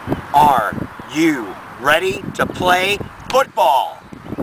Are you ready to play football?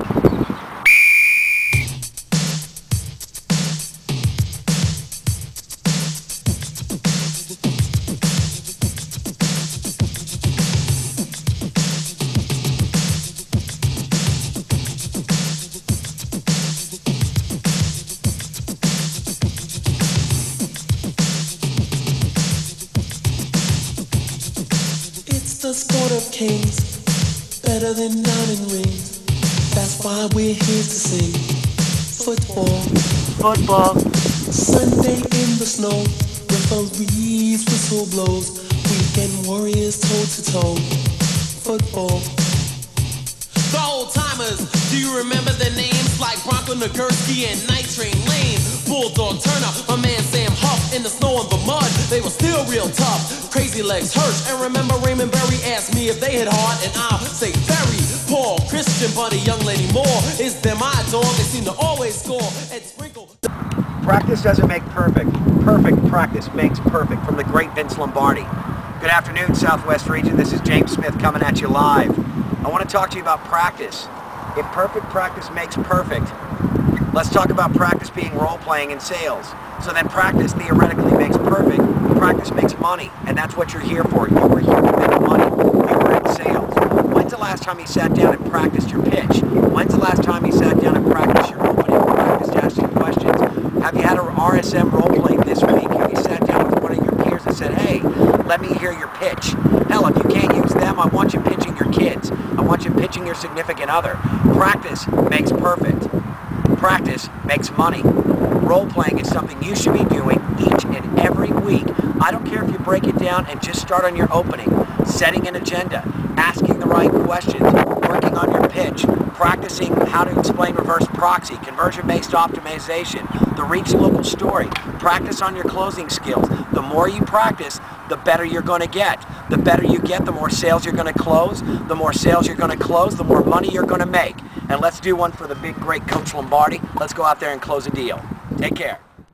The sport of kings, better than diamond rings. That's why we're here to sing football. Football. Sunday in the snow, referees whistle blows. Weekend warriors toe to toe. Football. The old timers, do you remember the names like Bronco Nagurski and Night Train Lane? Bulldog Turner, my man Sam Huff, in the snow and the mud, they were still real tough. Crazy Legs Hirsch, and remember Raymond Berry asked me if they hit hard, and I'll say very. Paul, Christian, Buddy, Young Lady Moore, is them my dog, they seem to always score. Ed Sprinkle. Practice doesn't make perfect. Perfect practice makes perfect, from the great Vince Lombardi. Good afternoon, Southwest Region. This is James Smith coming at you live. I want to talk to you about practice. If perfect practice makes perfect, let's talk about practice being role-playing in sales. So then practice theoretically makes perfect, practice makes money, and that's what you're here for. You were here to make money. You were in sales. When's the last time you sat down and practiced your pitch? When's the last time you sat down and practiced your opening, practiced asking questions? Have you had a RSM role-play this week? Have you sat down with one of your peers and said, hey, let me hear your pitch? Hell, if you can't use them, I want you pitching your kids. I want you pitching your significant other. Practice makes perfect. Practice makes money. Role-playing is something you should be doing each and every week. I don't care if you break it down and just start on your opening, setting an agenda, asking the right questions, working on your pitch, practicing how to explain reverse proxy, conversion-based optimization, the reach local story. Practice on your closing skills. The more you practice, the better you're going to get. The better you get, the more sales you're going to close. The more sales you're going to close, the more money you're going to make. And let's do one for the big, great Coach Lombardi. Let's go out there and close a deal. Take care.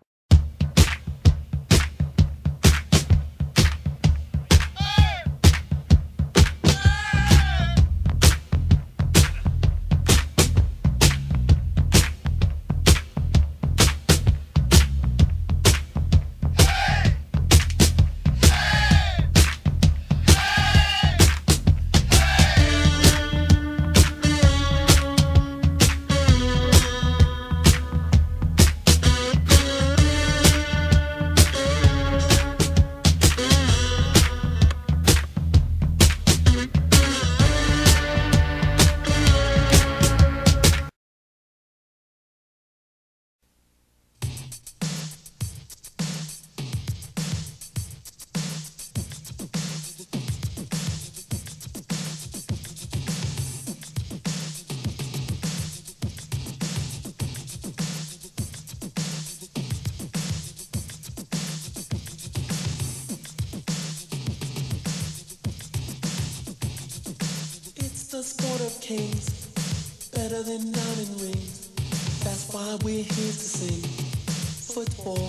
The sport of kings, better than diamond rings. That's why we're here to sing football.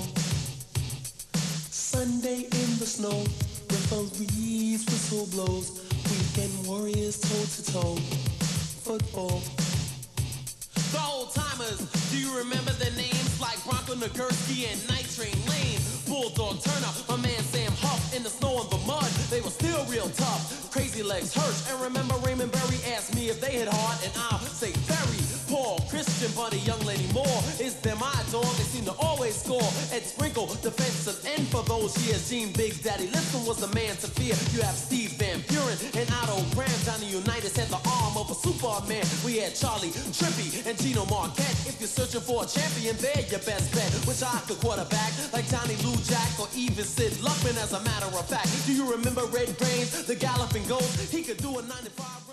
Sunday in the snow, referees whistle blows. Weekend warriors toe to toe. Football. The old timers, do you remember the names like Bronco Nagurski and Night Train Lane? Bulldog Turner, my man Sam Huff, in the snow and the mud, they were still real tough. Crazy Legs Hirsch, and remember Raymond Berry asked me if they hit hard, and I'll say very. Paul, Christian, Buddy, Young Lady Moore, is them my dog, they seem to always score. Ed Sprinkle, defensive end for those years. Gene Big Daddy Lipton was the man to fear. You have Steve Van Buren and Otto Graham. Johnny Unitas had the arm of a Superman. We had Charlie Trippy and Gino Marquette. If you're searching for a champion, they're your best bet. Which I could quarterback, like Johnny Lou Jack or even Sid Luckman, as a matter of fact. Do you remember Red Brains, the galloping ghost? He could do a 95.